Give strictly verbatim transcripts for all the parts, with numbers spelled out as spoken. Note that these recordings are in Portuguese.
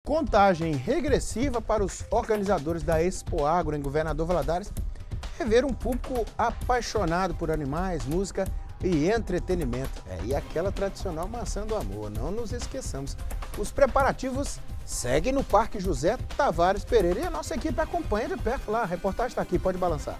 Contagem regressiva para os organizadores da Expo Agro em Governador Valadares rever um público apaixonado por animais, música e entretenimento. É, e aquela tradicional maçã do amor, não nos esqueçamos. Os preparativos seguem no Parque José Tavares Pereira e a nossa equipe acompanha de perto lá. A reportagem está aqui, pode balançar.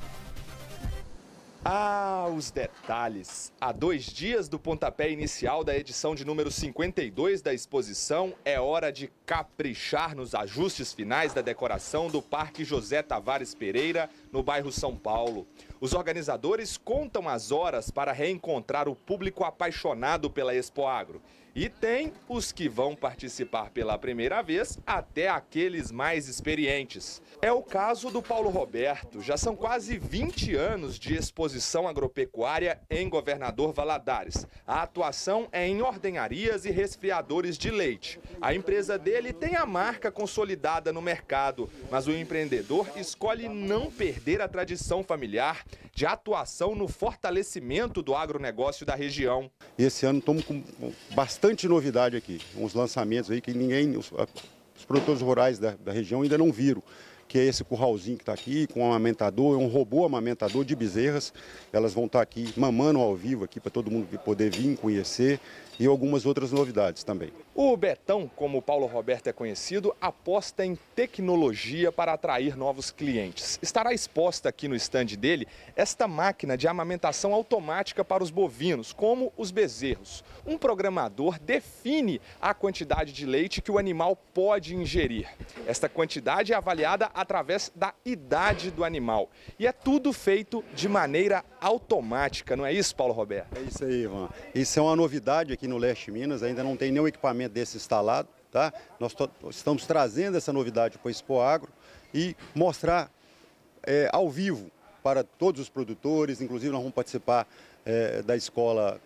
Ah, os detalhes! Há dois dias do pontapé inicial da edição de número cinquenta e dois da exposição, é hora de caprichar nos ajustes finais da decoração do Parque José Tavares Pereira, no bairro São Paulo. Os organizadores contam as horas para reencontrar o público apaixonado pela Expo Agro. E tem os que vão participar pela primeira vez, até aqueles mais experientes. É o caso do Paulo Roberto. Já são quase vinte anos de exposição agropecuária em Governador Valadares. A atuação é em ordenharias e resfriadores de leite. A empresa dele tem a marca consolidada no mercado, mas o empreendedor escolhe não perder a tradição familiar de atuação no fortalecimento do agronegócio da região. E esse ano estamos com bastante novidade aqui, uns lançamentos aí que ninguém, os, os produtores rurais da, da região ainda não viram, que é esse curralzinho que está aqui, com um amamentador, um robô amamentador de bezerras. Elas vão estar aqui mamando ao vivo aqui para todo mundo poder vir conhecer, e algumas outras novidades também. O Betão, como o Paulo Roberto é conhecido, aposta em tecnologia para atrair novos clientes. Estará exposta aqui no estande dele esta máquina de amamentação automática para os bovinos, como os bezerros. Um programador define a quantidade de leite que o animal pode ingerir. Esta quantidade é avaliada através da idade do animal. E é tudo feito de maneira automática, não é isso, Paulo Roberto? É isso aí, Ivan. Isso é uma novidade aqui no Leste Minas, ainda não tem nenhum equipamento desse instalado, tá? Nós estamos trazendo essa novidade para o Expo Agro e mostrar é, ao vivo para todos os produtores. Inclusive nós vamos participar é, da escola,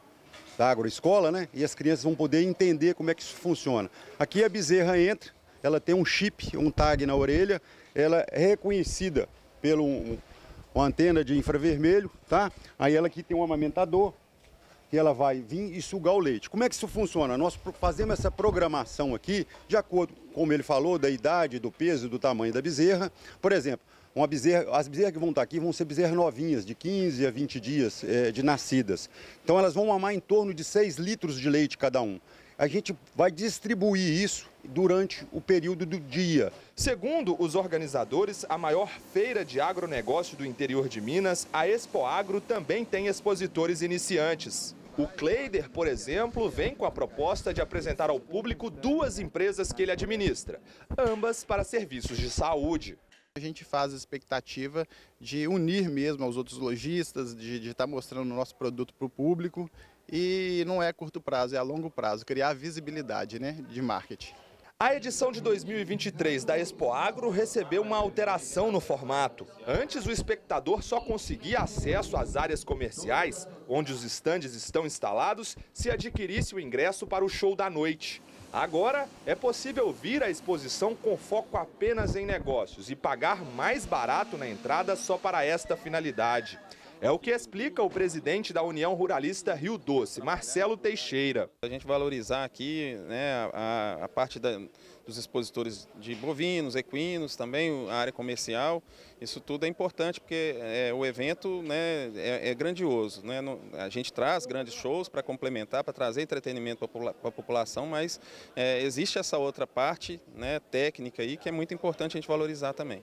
da agroescola, né? E as crianças vão poder entender como é que isso funciona. Aqui a bezerra entra, ela tem um chip, um tag na orelha, ela é reconhecida pelo um, uma antena de infravermelho, tá? Aí ela aqui tem um amamentador, que ela vai vir e sugar o leite. Como é que isso funciona? Nós fazemos essa programação aqui, de acordo, como ele falou, da idade, do peso, do tamanho da bezerra. Por exemplo, uma bezerra, as bezerras que vão estar aqui vão ser bezerras novinhas, de quinze a vinte dias é, de nascidas. Então elas vão mamar em torno de seis litros de leite cada um. A gente vai distribuir isso durante o período do dia. Segundo os organizadores, a maior feira de agronegócio do interior de Minas, a Expo Agro também tem expositores iniciantes. O Kleider, por exemplo, vem com a proposta de apresentar ao público duas empresas que ele administra, ambas para serviços de saúde. A gente faz a expectativa de unir mesmo aos outros lojistas, de estar mostrando o nosso produto para o público, e não é a curto prazo, é a longo prazo, criar visibilidade, né, de marketing. A edição de dois mil e vinte e três da Expo Agro recebeu uma alteração no formato. Antes, o espectador só conseguia acesso às áreas comerciais, onde os estandes estão instalados, se adquirisse o ingresso para o show da noite. Agora, é possível vir à exposição com foco apenas em negócios e pagar mais barato na entrada só para esta finalidade. É o que explica o presidente da União Ruralista Rio Doce, Marcelo Teixeira. A gente valorizar aqui, né, a, a parte da, dos expositores de bovinos, equinos, também a área comercial, isso tudo é importante porque é, o evento, né, é, é grandioso, né? A gente traz grandes shows para complementar, para trazer entretenimento para a população, mas é, existe essa outra parte, né, técnica aí que é muito importante a gente valorizar também.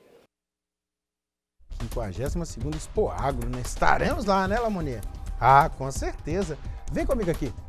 cinquagésima segunda Expo Agro, né? Estaremos lá, né, Lamonier? Ah, com certeza. Vem comigo aqui.